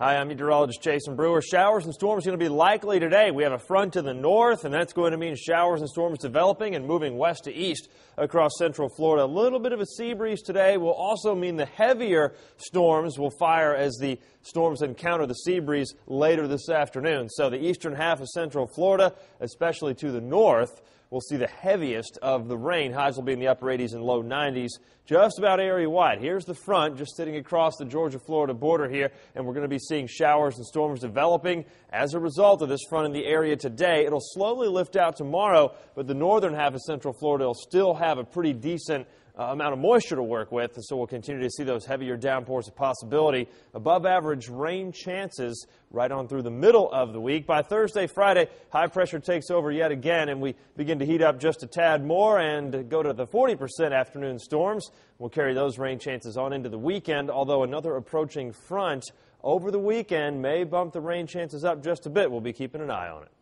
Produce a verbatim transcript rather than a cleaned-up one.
Hi, I'm meteorologist Jason Brewer. Showers and storms are going to be likely today. We have a front to the north, and that's going to mean showers and storms developing and moving west to east across central Florida. A little bit of a sea breeze today will also mean the heavier storms will fire as the storms encounter the sea breeze later this afternoon. So the eastern half of central Florida, especially to the north, we'll see the heaviest of the rain. Highs will be in the upper eighties and low nineties, just about area-wide. Here's the front, just sitting across the Georgia-Florida border here, and we're going to be seeing showers and storms developing as a result of this front in the area today. It'll slowly lift out tomorrow, but the northern half of central Florida will still have a pretty decent Uh, amount of moisture to work with, and so we'll continue to see those heavier downpours a possibility. Above average rain chances right on through the middle of the week. By Thursday, Friday, high pressure takes over yet again, and we begin to heat up just a tad more and go to the forty percent afternoon storms. We'll carry those rain chances on into the weekend, although another approaching front over the weekend may bump the rain chances up just a bit. We'll be keeping an eye on it.